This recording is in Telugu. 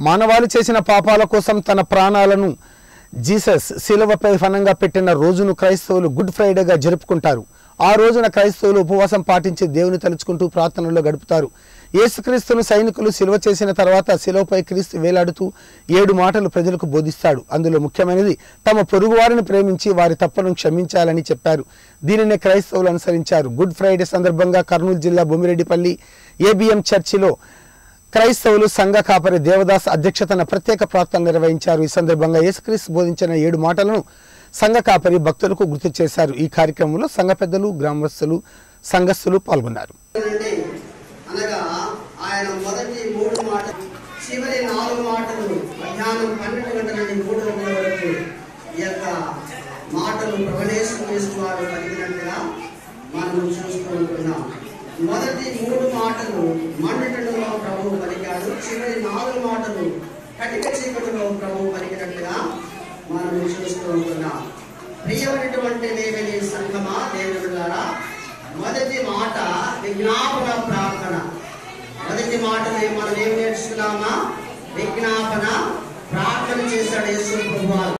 మానవాళి చేసిన పాపాల కోసం తన ప్రాణాలను జీసస్ శిలువపై ఫనంగా పెట్టిన రోజును క్రైస్తవులు గుడ్ ఫ్రైడేగా జరుపుకుంటారు. ఆ రోజున క్రైస్తవులు ఉపవాసం పాటించి దేవుని తలుచుకుంటూ ప్రార్థనలో గడుపుతారు. యేసుక్రీస్తును సైనికులు సిలువ చేసిన తర్వాత శిలువపై క్రీస్తు వేలాడుతూ 7 మాటలు ప్రజలకు బోధిస్తాడు. అందులో ముఖ్యమైనది తమ పొరుగువారిని ప్రేమించి వారి తప్పులను క్షమించాలని చెప్పారు. దీనినే క్రైస్తవులు అనుసరించారు. గుడ్ ఫ్రైడే సందర్భంగా కర్నూలు జిల్లా బొమ్మిరెడ్డిపల్లి ఏబిఎం చర్చిలో క్రైస్తవులు సంఘ కాపరి దేవదాస్ అధ్యక్షతన ప్రత్యేక ప్రార్థనలు నిర్వహించారు. ఈ సందర్భంగా యేసుక్రీస్తు బోధించిన 7 మాటలను సంఘ కాపరి భక్తులకు గుర్తు చేశారు. ఈ కార్యక్రమంలో సంఘ పెద్దలు, గ్రామస్తులు, సంఘస్థులు పాల్గొన్నారు. అనగా ఆయన మొదటి 3 మాటలు, చివరి 4 మాటలు మధ్యాహ్నం 12 గంటల నుండి 3 గంటల వరకు ఈ యొక్క మాటలు ప్రవణేశ్వర వారు పలికినట్టుగా మనం చూస్తూ ఉంటున్నాం. మొదటి 3 మాటలు మండుటలో ప్రభువు పలికాడు. చివరి 4 మాటలు కటిక చీకటిలో ప్రభువు పలికినట్టుగా మనం చూస్తూ ఉంటున్నాం. ప్రియమైనటువంటి దేవుని సంఘమా, దేవుడులారా, మొదటి మాట విజ్ఞాపన ప్రార్థన. మొదటి మాటలు మనం ఏం నేర్చుకున్నామా? విజ్ఞాపన ప్రార్థన చేశాడు యేసు ప్రభువు.